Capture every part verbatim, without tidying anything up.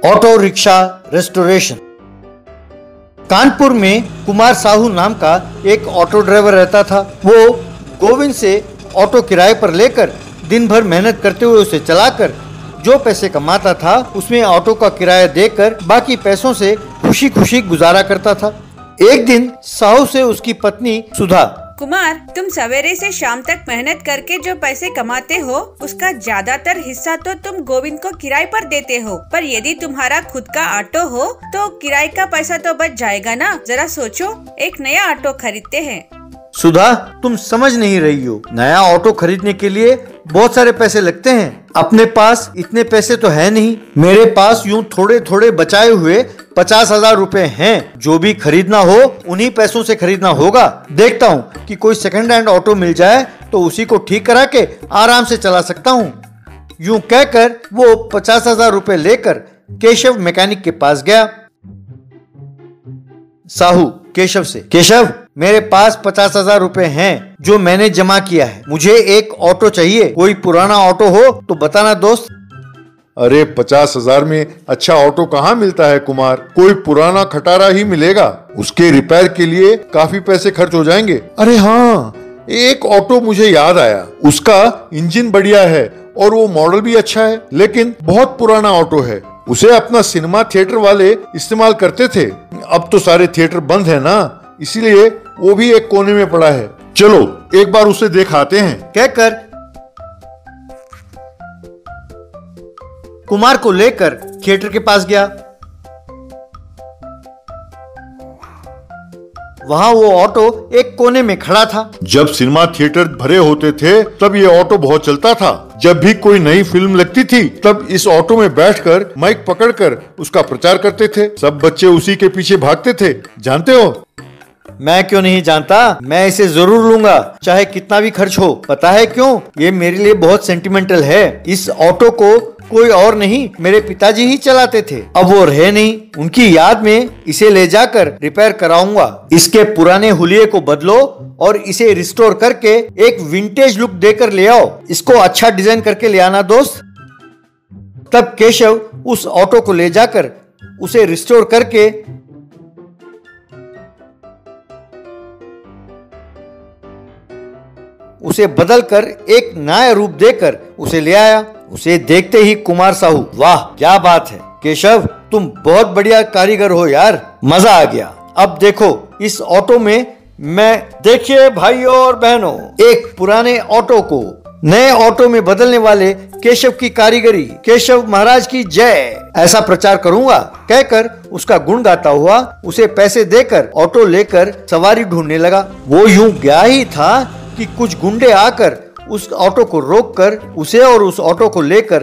Auto rickshaw restoration. Kanpur में कुमार साहू नाम का एक ऑटो ड्राइवर रहता था। वो गोविंद से ऑटो किराए पर लेकर दिन भर मेहनत करते हुए उसे चलाकर जो पैसे कमाता था उसमें ऑटो का किराया देकर बाकी पैसों से खुशी खुशी गुजारा करता था। एक दिन साहू से उसकी पत्नी सुधा, कुमार, तुम सवेरे से शाम तक मेहनत करके जो पैसे कमाते हो उसका ज्यादातर हिस्सा तो तुम गोविंद को किराए पर देते हो, पर यदि तुम्हारा खुद का ऑटो हो तो किराए का पैसा तो बच जाएगा ना। जरा सोचो, एक नया ऑटो खरीदते हैं। सुधा, तुम समझ नहीं रही हो। नया ऑटो खरीदने के लिए बहुत सारे पैसे लगते हैं। अपने पास इतने पैसे तो है नहीं। मेरे पास यूं थोड़े थोड़े बचाए हुए पचास हजार रुपए हैं। जो भी खरीदना हो उन्हीं पैसों से खरीदना होगा। देखता हूँ कि कोई सेकंड हैंड ऑटो मिल जाए तो उसी को ठीक करा के आराम से चला सकता हूँ। यूं कहकर वो पचास हजार रुपए लेकर केशव मैकेनिक के पास गया। साहू केशव से, केशव, मेरे पास पचास हजार रुपए हैं जो मैंने जमा किया है। मुझे एक ऑटो चाहिए। कोई पुराना ऑटो हो तो बताना दोस्त। अरे पचास हजार में अच्छा ऑटो कहाँ मिलता है कुमार? कोई पुराना खटारा ही मिलेगा। उसके रिपेयर के लिए काफी पैसे खर्च हो जाएंगे। अरे हाँ, एक ऑटो मुझे याद आया। उसका इंजन बढ़िया है और वो मॉडल भी अच्छा है, लेकिन बहुत पुराना ऑटो है। उसे अपना सिनेमा थिएटर वाले इस्तेमाल करते थे। अब तो सारे थिएटर बंद है ना, इसीलिए वो भी एक कोने में पड़ा है। चलो एक बार उसे देख आते हैं। कहकर कुमार को लेकर थिएटर के पास गया। वहां वो ऑटो एक कोने में खड़ा था। जब सिनेमा थिएटर भरे होते थे तब ये ऑटो बहुत चलता था। जब भी कोई नई फिल्म लगती थी तब इस ऑटो में बैठकर माइक पकड़कर उसका प्रचार करते थे। सब बच्चे उसी के पीछे भागते थे। जानते हो? मैं क्यों नहीं जानता, मैं इसे जरूर लूंगा, चाहे कितना भी खर्च हो। पता है क्यों? ये मेरे लिए बहुत सेंटिमेंटल है। इस ऑटो को कोई और नहीं, मेरे पिताजी ही चलाते थे। अब वो रहे नहीं। उनकी याद में इसे ले जाकर रिपेयर कराऊंगा। इसके पुराने हुलिये को बदलो और इसे रिस्टोर करके एक विंटेज लुक देकर ले आओ। इसको अच्छा डिजाइन करके ले आना दोस्त। तब केशव उस ऑटो को ले जाकर उसे रिस्टोर करके उसे बदलकर एक नया रूप देकर उसे ले आया। उसे देखते ही कुमार साहू, वाह क्या बात है केशव, तुम बहुत बढ़िया कारीगर हो यार, मजा आ गया। अब देखो इस ऑटो में मैं, देखिए भाइयों और बहनों, एक पुराने ऑटो को नए ऑटो में बदलने वाले केशव की कारीगरी, केशव महाराज की जय, ऐसा प्रचार करूंगा। कहकर उसका गुण गाता हुआ उसे पैसे देकर ऑटो लेकर सवारी ढूंढने लगा। वो यूं गया ही था कि कुछ गुंडे आकर उस ऑटो को रोककर उसे और उस ऑटो को लेकर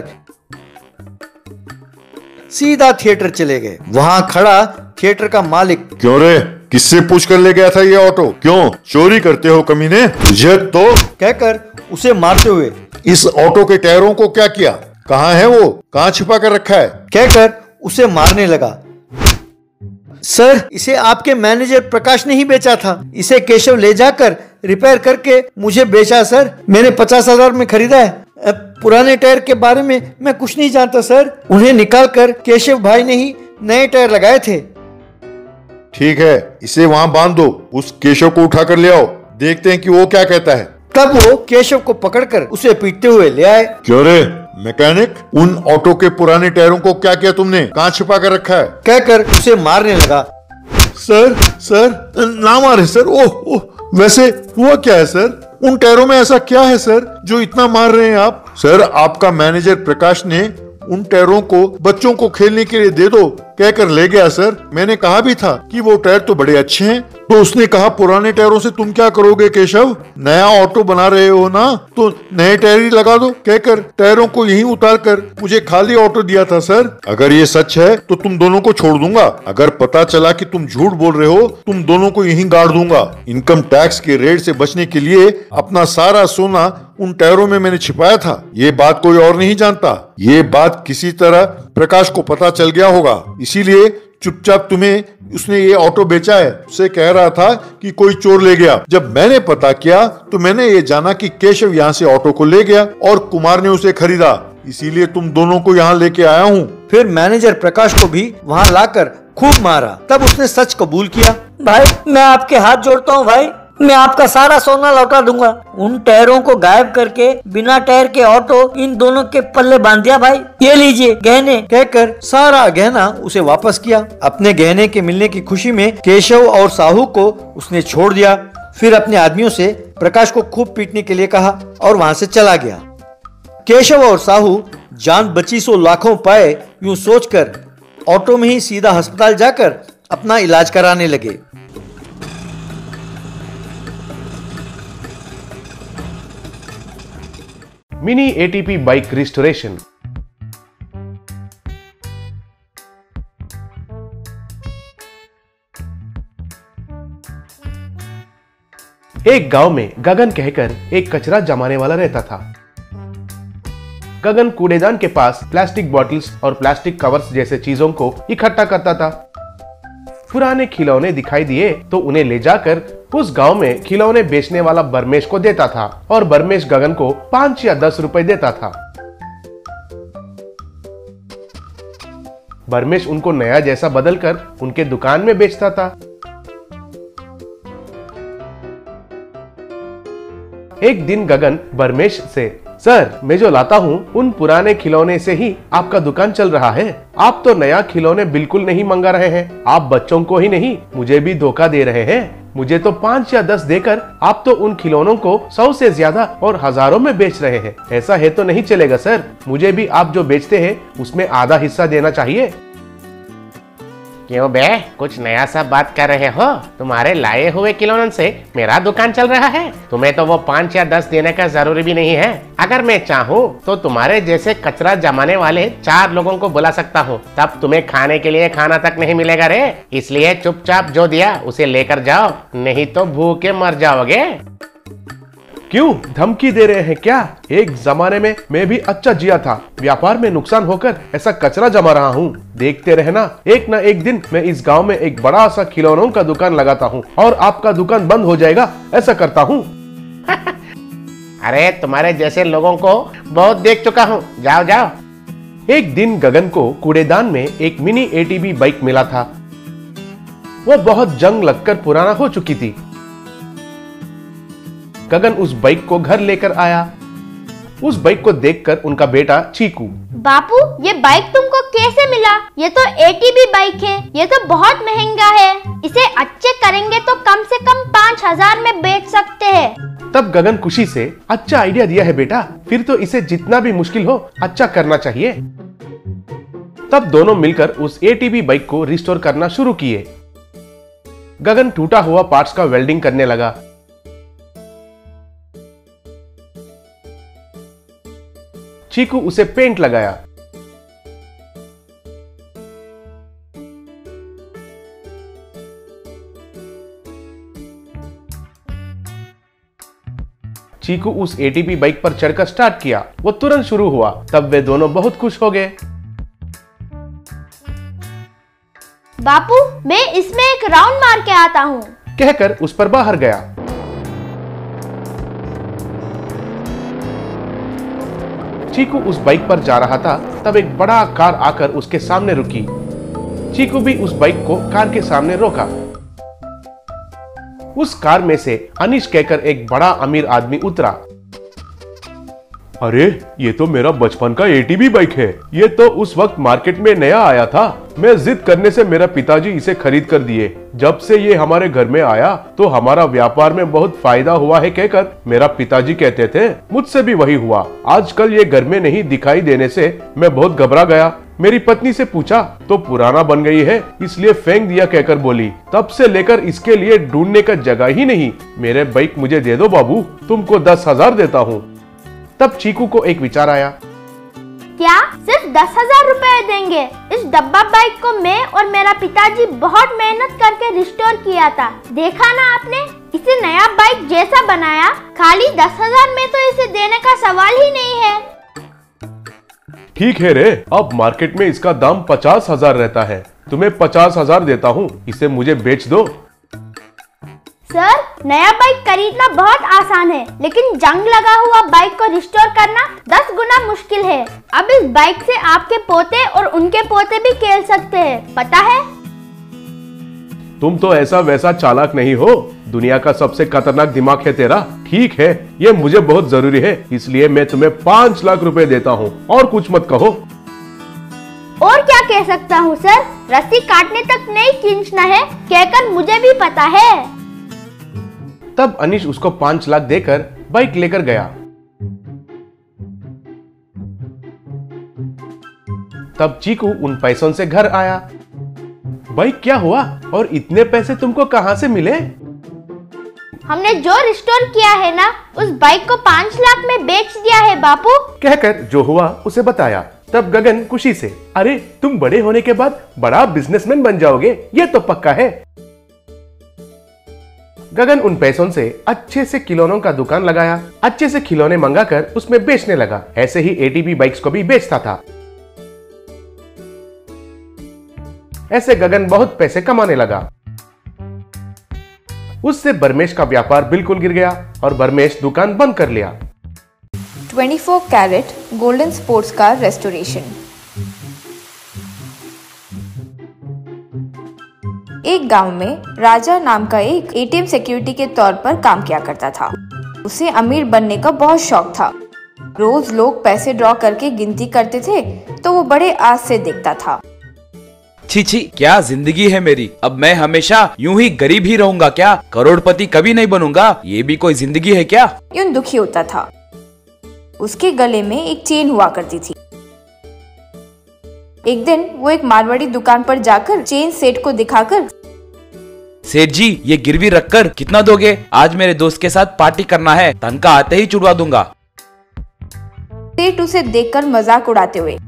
सीधा थिएटर चले गए। वहां खड़ा थिएटर का मालिक, क्यों रे, किससे पूछ कर ले गया था ये ऑटो? क्यों चोरी करते हो कमीने? तुझे तो, कहकर उसे मारते हुए, इस ऑटो के टायरों को क्या किया? कहाँ है वो? कहाँ छिपा कर रखा है? कहकर उसे मारने लगा। सर, इसे आपके मैनेजर प्रकाश ने ही बेचा था। इसे केशव ले जाकर रिपेयर करके मुझे बेचा सर। मैंने पचास हजार में खरीदा है। पुराने टायर के बारे में मैं कुछ नहीं जानता सर। उन्हें निकालकर केशव भाई ने ही नए टायर लगाए थे। ठीक है, इसे वहाँ बांध दो। उस केशव को उठा कर ले आओ, देखते हैं कि वो क्या कहता है। तब वो केशव को पकड़कर उसे पीटते हुए ले आए। क्यों रे मैकेनिक, उन ऑटो के पुराने टायरों को क्या किया तुमने? कहाँ छिपा कर रखा है? कहकर उसे मारने लगा। सर सर ना मारे सर। ओह ओह, वैसे हुआ क्या है सर? उन टायरों में ऐसा क्या है सर जो इतना मार रहे हैं आप? सर, आपका मैनेजर प्रकाश ने उन टायरों को बच्चों को खेलने के लिए दे दो कहकर ले गया सर। मैंने कहा भी था कि वो टायर तो बड़े अच्छे हैं, तो उसने कहा पुराने टायरों से तुम क्या करोगे केशव? नया ऑटो बना रहे हो ना, तो नए टायर ही लगा दो कहकर टायरों को यहीं उतार कर मुझे खाली ऑटो दिया था सर। अगर ये सच है तो तुम दोनों को छोड़ दूंगा। अगर पता चला कि तुम झूठ बोल रहे हो, तुम दोनों को यहीं गाड़ दूंगा। इनकम टैक्स के रेड से बचने के लिए अपना सारा सोना उन टायरों में मैंने छिपाया था। ये बात कोई और नहीं जानता। ये बात किसी तरह प्रकाश को पता चल गया होगा, इसीलिए चुपचाप तुम्हें उसने ये ऑटो बेचा है। उसे कह रहा था कि कोई चोर ले गया। जब मैंने पता किया तो मैंने ये जाना कि केशव यहाँ से ऑटो को ले गया और कुमार ने उसे खरीदा, इसीलिए तुम दोनों को यहाँ लेके आया हूँ। फिर मैनेजर प्रकाश को भी वहाँ लाकर खूब मारा। तब उसने सच कबूल किया। भाई मैं आपके हाथ जोड़ता हूँ भाई, मैं आपका सारा सोना लौटा दूंगा। उन टायरों को गायब करके बिना टायर के ऑटो इन दोनों के पल्ले बांध दिया भाई। ये लीजिए गहने। कहकर सारा गहना उसे वापस किया। अपने गहने के मिलने की खुशी में केशव और साहू को उसने छोड़ दिया। फिर अपने आदमियों से प्रकाश को खूब पीटने के लिए कहा और वहां से चला गया। केशव और साहू जान बची सो लाखों पाए यूं सोचकर ऑटो में ही सीधा अस्पताल जाकर अपना इलाज कराने लगे। Mini ATP bike restoration. एक गांव में गगन कहकर एक कचरा जमाने वाला रहता था। गगन कूड़ेदान के पास प्लास्टिक बॉटल्स और प्लास्टिक कवर्स जैसे चीजों को इकट्ठा करता था। पुराने खिलौने दिखाई दिए तो उन्हें ले जाकर उस गांव में खिलौने बेचने वाला बरमेश को देता था और बरमेश गगन को पांच या दस रुपए देता था। बरमेश उनको नया जैसा बदलकर उनके दुकान में बेचता था। एक दिन गगन बरमेश से, सर मैं जो लाता हूँ उन पुराने खिलौने से ही आपका दुकान चल रहा है। आप तो नया खिलौने बिल्कुल नहीं मंगा रहे हैं। आप बच्चों को ही नहीं मुझे भी धोखा दे रहे हैं। मुझे तो पाँच या दस देकर आप तो उन खिलौनों को सौ से ज्यादा और हजारों में बेच रहे हैं। ऐसा है तो नहीं चलेगा सर। मुझे भी आप जो बेचते हैं उसमें आधा हिस्सा देना चाहिए। क्यों बे, कुछ नया सा बात कर रहे हो? तुम्हारे लाए हुए खिलौनों से मेरा दुकान चल रहा है। तुम्हें तो वो पाँच या दस देने का जरूरी भी नहीं है। अगर मैं चाहूँ तो तुम्हारे जैसे कचरा जमाने वाले चार लोगों को बुला सकता हूँ। तब तुम्हें खाने के लिए खाना तक नहीं मिलेगा रे। इसलिए चुपचाप जो दिया उसे लेकर जाओ, नहीं तो भूखे मर जाओगे। क्यों धमकी दे रहे हैं क्या? एक जमाने में मैं भी अच्छा जिया था। व्यापार में नुकसान होकर ऐसा कचरा जमा रहा हूँ। देखते रहना, एक ना एक दिन मैं इस गांव में एक बड़ा सा खिलौनों का दुकान लगाता हूँ और आपका दुकान बंद हो जाएगा। ऐसा करता हूँ। अरे तुम्हारे जैसे लोगों को बहुत देख चुका हूँ। जाओ जाओ। एक दिन गगन को कूड़ेदान में एक मिनी एटीवी बाइक मिला था। वो बहुत जंग लगकर पुराना हो चुकी थी। गगन उस बाइक को घर लेकर आया। उस बाइक को देखकर उनका बेटा चीकू, बापू ये बाइक तुमको कैसे मिला? ये तो एटीवी बाइक है, ये तो बहुत महंगा है। इसे अच्छे करेंगे तो कम से कम पाँच हजार में बेच सकते हैं। तब गगन खुशी से, अच्छा आइडिया दिया है बेटा, फिर तो इसे जितना भी मुश्किल हो अच्छा करना चाहिए। तब दोनों मिलकर उस एटीवी बाइक को रिस्टोर करना शुरू किए। गगन टूटा हुआ पार्ट्स का वेल्डिंग करने लगा। चीकू उसे पेंट लगाया। चीकू उस एटीवी बाइक पर चढ़कर स्टार्ट किया। वो तुरंत शुरू हुआ। तब वे दोनों बहुत खुश हो गए। बापू मैं इसमें एक राउंड मार के आता हूँ, कहकर उस पर बाहर गया। चीकू उस बाइक पर जा रहा था। तब एक बड़ा कार आकर उसके सामने रुकी। चीकू भी उस बाइक को कार के सामने रोका। उस कार में से अनीश कहकर एक बड़ा अमीर आदमी उतरा। अरे ये तो मेरा बचपन का एटीवी बाइक है। ये तो उस वक्त मार्केट में नया आया था। मैं जिद करने से मेरा पिताजी इसे खरीद कर दिए। जब से ये हमारे घर में आया तो हमारा व्यापार में बहुत फायदा हुआ है कहकर मेरा पिताजी कहते थे। मुझसे भी वही हुआ। आजकल ये घर में नहीं दिखाई देने से मैं बहुत घबरा गया। मेरी पत्नी से पूछा तो पुराना बन गई है इसलिए फेंक दिया कहकर बोली। तब से लेकर इसके लिए ढूंढने का जगह ही नहीं। मेरे बाइक मुझे दे दो बाबू, तुमको दस हजार देता हूँ। तब चीकू को एक विचार आया। क्या सिर्फ दस हजार रुपए देंगे? इस डब्बा बाइक को मैं और मेरा पिताजी बहुत मेहनत करके रिस्टोर किया था। देखा ना आपने, इसे नया बाइक जैसा बनाया। खाली दस हजार में तो इसे देने का सवाल ही नहीं है। ठीक है रे, अब मार्केट में इसका दाम पचास हजार रहता है। तुम्हें पचास हजार देता हूँ, इसे मुझे बेच दो। सर, नया बाइक खरीदना बहुत आसान है, लेकिन जंग लगा हुआ बाइक को रिस्टोर करना दस गुना मुश्किल है। अब इस बाइक से आपके पोते और उनके पोते भी खेल सकते हैं, पता है? तुम तो ऐसा वैसा चालाक नहीं हो, दुनिया का सबसे खतरनाक दिमाग है तेरा। ठीक है, ये मुझे बहुत जरूरी है, इसलिए मैं तुम्हें पाँच लाख रुपए देता हूँ, और कुछ मत कहो। और क्या कह सकता हूँ सर, रस्सी काटने तक नहीं खींचना है, कहकर मुझे भी पता है। तब अनीश उसको पांच लाख देकर बाइक लेकर गया। तब चीकू उन पैसों से घर आया। बाइक क्या हुआ और इतने पैसे तुमको कहां से मिले? हमने जो रिस्टोर किया है ना, उस बाइक को पाँच लाख में बेच दिया है बापू। कहकर जो हुआ उसे बताया। तब गगन खुशी से, अरे तुम बड़े होने के बाद बड़ा बिजनेसमैन बन जाओगे, ये तो पक्का है। गगन उन पैसों से अच्छे से खिलौनों का दुकान लगाया, अच्छे से खिलौने मंगाकर उसमें बेचने लगा। ऐसे ही एटीबी बाइक्स को भी बेचता था। ऐसे गगन बहुत पैसे कमाने लगा। उससे बरमेश का व्यापार बिल्कुल गिर गया और बरमेश दुकान बंद कर लिया। चौबीस carat golden sports car restoration. एक गांव में राजा नाम का एक एटीएम सिक्योरिटी के तौर पर काम किया करता था। उसे अमीर बनने का बहुत शौक था। रोज लोग पैसे ड्रॉ करके गिनती करते थे तो वो बड़े आस से देखता था। छी छी, क्या जिंदगी है मेरी। अब मैं हमेशा यूं ही गरीब ही रहूंगा क्या? करोड़पति कभी नहीं बनूंगा। ये भी कोई जिंदगी है क्या? यूं दुखी होता था। उसके गले में एक चेन हुआ करती थी। एक दिन वो एक मारवाड़ी दुकान पर जाकर चेन सेठ को दिखाकर, सेठ जी, ये गिरवी रखकर कितना दोगे? आज मेरे दोस्त के साथ पार्टी करना है, तनख्वाह आते ही छुड़वा दूंगा। सेठ उसे देखकर मजाक उड़ाते हुए,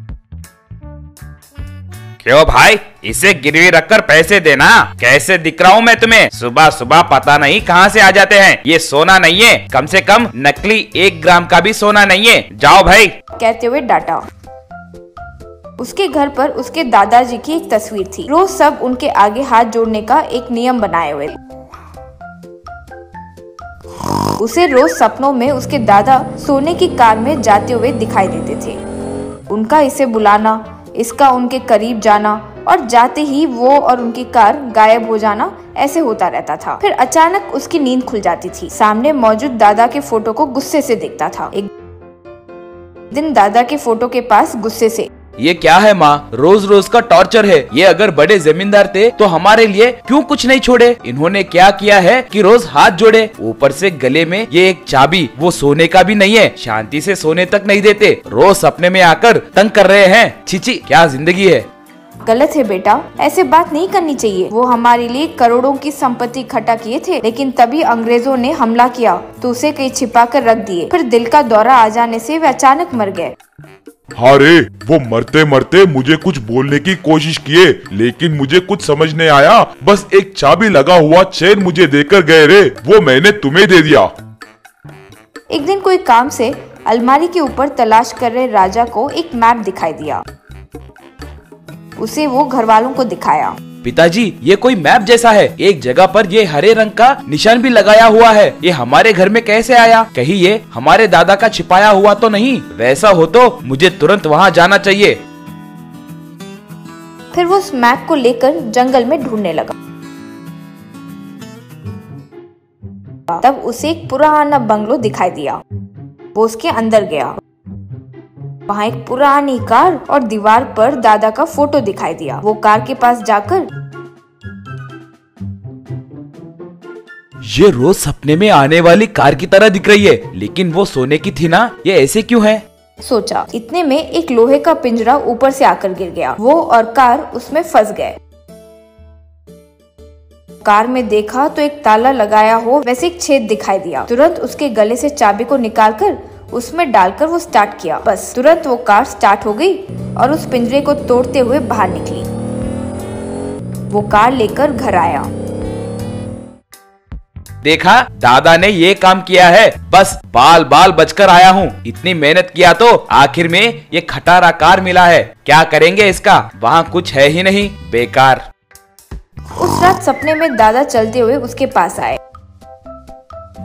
क्यों भाई, इसे गिरवी रखकर पैसे देना। कैसे दिख रहा हूँ मैं तुम्हें? सुबह सुबह पता नहीं कहाँ से आ जाते हैं। ये सोना नहीं है, कम से कम नकली एक ग्राम का भी सोना नहीं है। जाओ भाई, कहते हुए डांटा। उसके घर पर उसके दादाजी की एक तस्वीर थी। रोज सब उनके आगे हाथ जोड़ने का एक नियम बनाए हुए। उसे रोज सपनों में उसके दादा सोने की कार में जाते हुए दिखाई देते थे। उनका इसे बुलाना, इसका उनके करीब जाना और जाते ही वो और उनकी कार गायब हो जाना, ऐसे होता रहता था। फिर अचानक उसकी नींद खुल जाती थी। सामने मौजूद दादा के फोटो को गुस्से से देखता था। एक दिन दादा के फोटो के पास गुस्से से, ये क्या है माँ? रोज रोज का टॉर्चर है ये। अगर बड़े जमींदार थे तो हमारे लिए क्यों कुछ नहीं छोड़े? इन्होंने क्या किया है कि रोज हाथ जोड़े? ऊपर से गले में ये एक चाबी, वो सोने का भी नहीं है। शांति से सोने तक नहीं देते, रोज सपने में आकर तंग कर रहे हैं। छिची, क्या जिंदगी है। गलत है बेटा, ऐसे बात नहीं करनी चाहिए। वो हमारे लिए करोड़ों की संपत्ति इकट्ठा किए थे, लेकिन तभी अंग्रेजों ने हमला किया तो उसे कहीं छिपा कर रख दिए। फिर दिल का दौरा आ जाने से वे अचानक मर गए। अरे वो मरते मरते मुझे कुछ बोलने की कोशिश किए, लेकिन मुझे कुछ समझ नहीं आया। बस एक चाबी लगा हुआ चेन मुझे देकर गए रे, वो मैंने तुम्हें दे दिया। एक दिन कोई काम से अलमारी के ऊपर तलाश कर रहे राजा को एक मैप दिखाई दिया। उसे वो घर वालों को दिखाया। पिताजी, ये कोई मैप जैसा है। एक जगह पर ये हरे रंग का निशान भी लगाया हुआ है। ये हमारे घर में कैसे आया? कहीं ये हमारे दादा का छिपाया हुआ तो नहीं? वैसा हो तो मुझे तुरंत वहाँ जाना चाहिए। फिर वो उस मैप को लेकर जंगल में ढूंढने लगा। तब उसे एक पुराना बंगलो दिखाई दिया। वो उसके अंदर गया। वहाँ एक पुरानी कार और दीवार पर दादा का फोटो दिखाई दिया। वो कार के पास जाकर, ये रोज सपने में आने वाली कार की तरह दिख रही है, लेकिन वो सोने की थी ना, ये ऐसे क्यों है? सोचा। इतने में एक लोहे का पिंजरा ऊपर से आकर गिर गया। वो और कार उसमें फंस गए। कार में देखा तो एक ताला लगाया हो वैसे एक छेद दिखाई दिया। तुरंत उसके गले से चाबी को निकालकर उसमें डालकर वो स्टार्ट किया। बस तुरंत वो कार स्टार्ट हो गई और उस पिंजरे को तोड़ते हुए बाहर निकली। वो कार लेकर घर आया। देखा, दादा ने ये काम किया है। बस बाल बाल बचकर आया हूँ। इतनी मेहनत किया तो आखिर में ये खटारा कार मिला है। क्या करेंगे इसका? वहाँ कुछ है ही नहीं, बेकार। उस रात सपने में दादा चलते हुए उसके पास आए।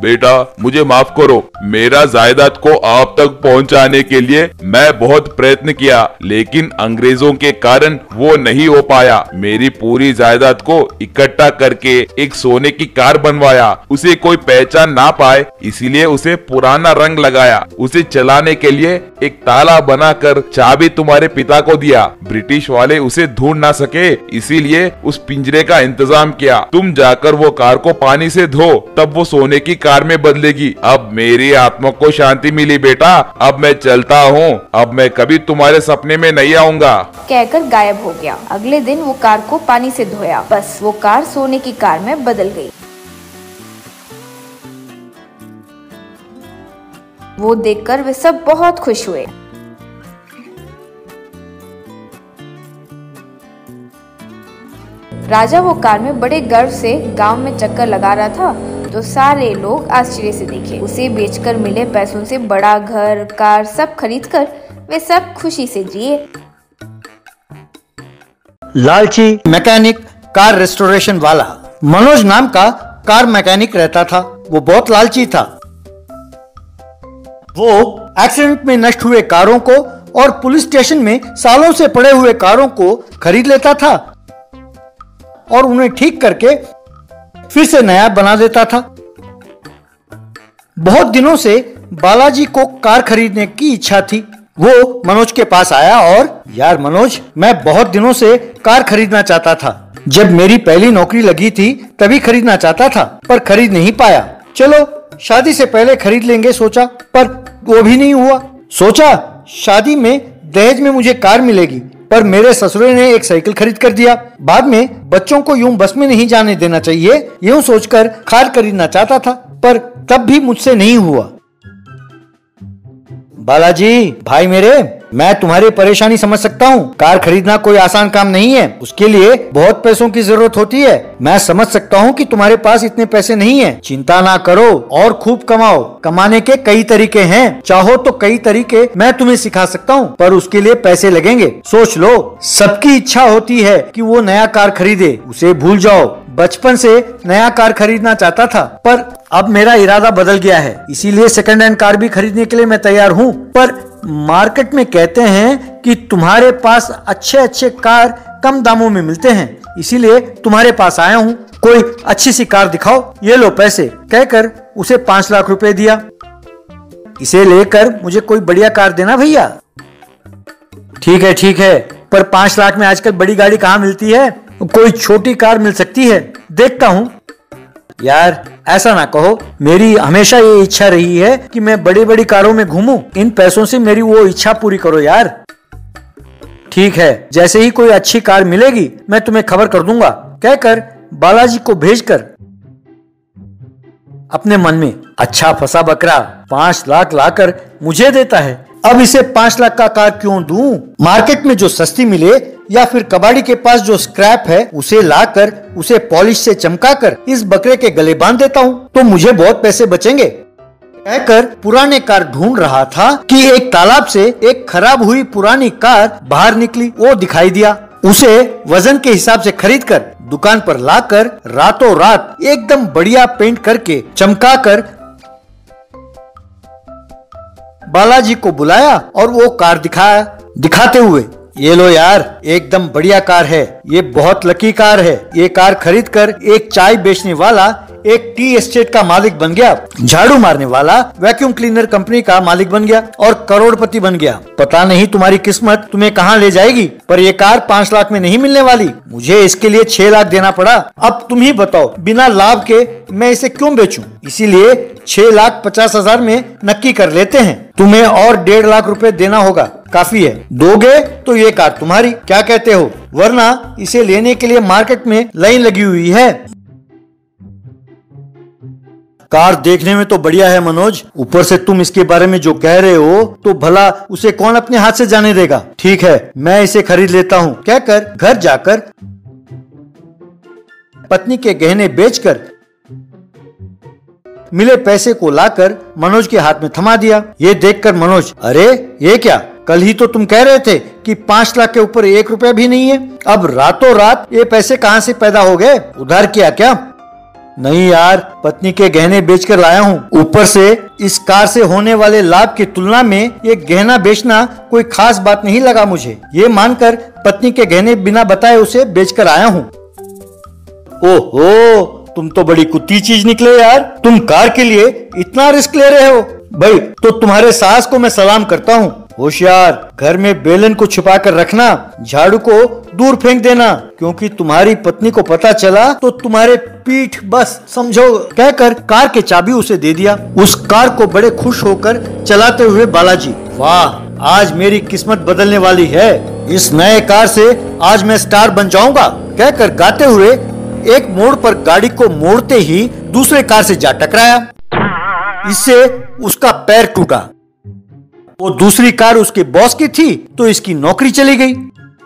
बेटा मुझे माफ करो, मेरा जायदाद को आप तक पहुंचाने के लिए मैं बहुत प्रयत्न किया, लेकिन अंग्रेजों के कारण वो नहीं हो पाया। मेरी पूरी जायदाद को इकट्ठा करके एक सोने की कार बनवाया, उसे कोई पहचान ना पाए इसीलिए उसे पुराना रंग लगाया, उसे चलाने के लिए एक ताला बनाकर चाबी तुम्हारे पिता को दिया। ब्रिटिश वाले उसे ढूंढ ना सके इसीलिए उस पिंजरे का इंतजाम किया। तुम जाकर वो कार को पानी से धो, तब वो सोने की कार में बदलेगी। अब मेरी आत्मा को शांति मिली बेटा, अब मैं चलता हूँ, अब मैं कभी तुम्हारे सपने में नहीं आऊंगा। कहकर गायब हो गया। अगले दिन वो कार को पानी से धोया, बस वो कार सोने की कार में बदल गई। वो देखकर वे सब बहुत खुश हुए। राजा वो कार में बड़े गर्व से गांव में चक्कर लगा रहा था तो सारे लोग आश्चर्य से देखे। उसे बेचकर मिले पैसों से बड़ा घर, कार सब खरीदकर वे सब खुशी से जिए। लालची मैकेनिक कार रेस्टोरेशन वाला मनोज नाम का कार मैकेनिक रहता था। वो बहुत लालची था। वो एक्सीडेंट में नष्ट हुए कारों को और पुलिस स्टेशन में सालों से पड़े हुए कारों को खरीद लेता था और उन्हें ठीक करके फिर से नया बना देता था। बहुत दिनों से बालाजी को कार खरीदने की इच्छा थी। वो मनोज के पास आया और यार मनोज, मैं बहुत दिनों से कार खरीदना चाहता था। जब मेरी पहली नौकरी लगी थी तभी खरीदना चाहता था पर खरीद नहीं पाया। चलो शादी से पहले खरीद लेंगे सोचा, पर वो भी नहीं हुआ। सोचा शादी में दहेज में मुझे कार मिलेगी, पर मेरे ससुरे ने एक साइकिल खरीद कर दिया। बाद में बच्चों को यूं बस में नहीं जाने देना चाहिए, यूं सोचकर कार खरीदना चाहता था, पर तब भी मुझसे नहीं हुआ। बालाजी भाई मेरे, मैं तुम्हारी परेशानी समझ सकता हूँ। कार खरीदना कोई आसान काम नहीं है, उसके लिए बहुत पैसों की जरूरत होती है। मैं समझ सकता हूँ कि तुम्हारे पास इतने पैसे नहीं है। चिंता ना करो और खूब कमाओ। कमाने के कई तरीके हैं, चाहो तो कई तरीके मैं तुम्हें सिखा सकता हूँ, पर उसके लिए पैसे लगेंगे। सोच लो, सबकी इच्छा होती है कि वो नया कार खरीदे, उसे भूल जाओ। बचपन से नया कार खरीदना चाहता था, पर अब मेरा इरादा बदल गया है, इसीलिए सेकंड हैंड कार भी खरीदने के लिए मैं तैयार हूँ। पर मार्केट में कहते हैं कि तुम्हारे पास अच्छे अच्छे कार कम दामों में मिलते हैं, इसीलिए तुम्हारे पास आया हूँ। कोई अच्छी सी कार दिखाओ, ये लो पैसे, कहकर उसे पांच लाख रुपए दिया। इसे लेकर मुझे कोई बढ़िया कार देना भैया। ठीक है ठीक है, पर पांच लाख में आजकल बड़ी गाड़ी कहाँ मिलती है, कोई छोटी कार मिल सकती है, देखता हूँ। यार ऐसा ना कहो, मेरी हमेशा ये इच्छा रही है कि मैं बड़ी बड़ी कारों में घूमूं। इन पैसों से मेरी वो इच्छा पूरी करो यार। ठीक है, जैसे ही कोई अच्छी कार मिलेगी मैं तुम्हें खबर कर दूंगा, कहकर बालाजी को भेजकर अपने मन में अच्छा फंसा बकरा, पांच लाख लाकर मुझे देता है, अब इसे पांच लाख का कार क्यों दूं? मार्केट में जो सस्ती मिले या फिर कबाड़ी के पास जो स्क्रैप है उसे लाकर उसे पॉलिश से चमकाकर इस बकरे के गले बांध देता हूँ तो मुझे बहुत पैसे बचेंगे। कहकर पुराने कार ढूंढ रहा था कि एक तालाब से एक खराब हुई पुरानी कार बाहर निकली। वो दिखाई दिया। उसे वजन के हिसाब से खरीद कर दुकान पर लाकर रातों रात एकदम बढ़िया पेंट करके चमकाकर बालाजी को बुलाया और वो कार दिखाया, दिखाते हुए ये लो यार, एकदम बढ़िया कार है, ये बहुत लकी कार है। ये कार खरीद कर एक चाय बेचने वाला एक टी एस्टेट का मालिक बन गया, झाड़ू मारने वाला वैक्यूम क्लीनर कंपनी का मालिक बन गया और करोड़पति बन गया। पता नहीं तुम्हारी किस्मत तुम्हें कहाँ ले जाएगी, पर ये कार पांच लाख में नहीं मिलने वाली। मुझे इसके लिए छह लाख देना पड़ा। अब तुम ही बताओ, बिना लाभ के मैं इसे क्यों बेचूं? इसीलिए छह लाख पचास हजार में नक्की कर लेते हैं। तुम्हें और डेढ़ लाख रुपए देना होगा, काफी है। दोगे तो ये कार तुम्हारी, क्या कहते हो? वरना इसे लेने के लिए मार्केट में लाइन लगी हुई है। कार देखने में तो बढ़िया है मनोज, ऊपर से तुम इसके बारे में जो कह रहे हो तो भला उसे कौन अपने हाथ से जाने देगा। ठीक है, मैं इसे खरीद लेता हूँ, कहकर घर जाकर पत्नी के गहने बेचकर मिले पैसे को लाकर मनोज के हाथ में थमा दिया। ये देखकर मनोज, अरे ये क्या, कल ही तो तुम कह रहे थे कि पांच लाख के ऊपर एक रुपया भी नहीं है, अब रातों रात ये पैसे कहां से पैदा हो गए? उधार किया क्या? नहीं यार, पत्नी के गहने बेचकर लाया हूँ। ऊपर से इस कार से होने वाले लाभ की तुलना में ये गहना बेचना कोई खास बात नहीं लगा मुझे। ये मानकर पत्नी के गहने बिना बताए उसे बेचकर आया हूँ। ओहो, तुम तो बड़ी कुत्ती चीज निकले यार। तुम कार के लिए इतना रिस्क ले रहे हो। भाई तो तुम्हारे सास को मैं सलाम करता हूँ। होशियार, घर में बेलन को छुपा कर रखना, झाड़ू को दूर फेंक देना, क्योंकि तुम्हारी पत्नी को पता चला तो तुम्हारे पीठ बस समझो। कहकर कार के चाबी उसे दे दिया। उस कार को बड़े खुश होकर चलाते हुए बालाजी, वाह आज मेरी किस्मत बदलने वाली है, इस नए कार से आज मैं स्टार बन जाऊंगा, कहकर गाते हुए एक मोड़ पर गाड़ी को मोड़ते ही दूसरे कार से जा टकराया। इससे उसका पैर टूटा। वो दूसरी कार उसके बॉस की थी तो इसकी नौकरी चली गई।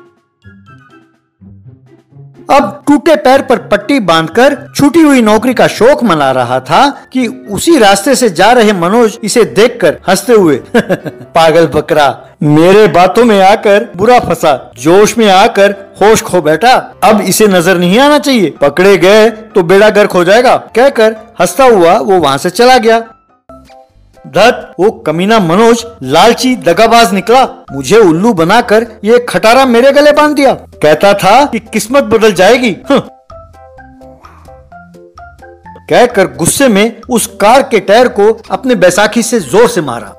अब टूटे पैर पर पट्टी बांधकर छूटी हुई नौकरी का शौक मना रहा था कि उसी रास्ते से जा रहे मनोज इसे देखकर हंसते हुए पागल बकरा, मेरे बातों में आकर बुरा फंसा, जोश में आकर होश खो बैठा, अब इसे नजर नहीं आना चाहिए, पकड़े गए तो बेड़ा गर्क हो जाएगा, कहकर हंसता हुआ वो वहां से चला गया। धत, वो कमीना मनोज लालची दगाबाज निकला। मुझे उल्लू बनाकर ये खटारा मेरे गले बांध दिया। कहता था कि किस्मत बदल जाएगी। कहकर गुस्से में उस कार के टायर को अपने बैसाखी से जोर से मारा।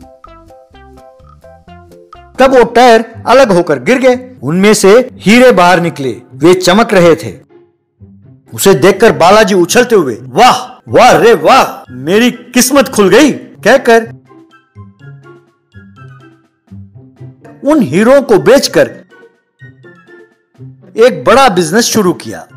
तब वो टायर अलग होकर गिर गए। उनमें से हीरे बाहर निकले, वे चमक रहे थे। उसे देखकर बालाजी उछलते हुए, वाह वाह रे वाह, मेरी किस्मत खुल गई, कहकर उन हीरों को बेचकर एक बड़ा बिजनेस शुरू किया।